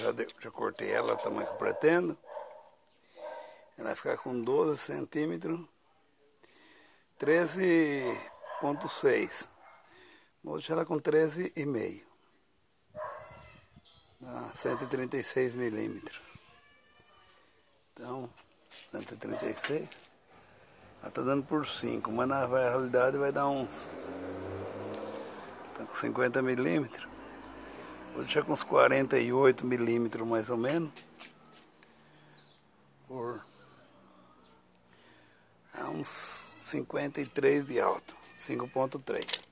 Já cortei ela do tamanho que eu pretendo. Ela vai ficar com 12 centímetros, 13,6. Vou deixar ela com 13,5. 136 milímetros. Então, 136. Ela tá dando por 5, mas na realidade vai dar uns... Tá com 50 milímetros. Vou deixar com uns 48 milímetros mais ou menos. Por uns 53 de alto. 5,3.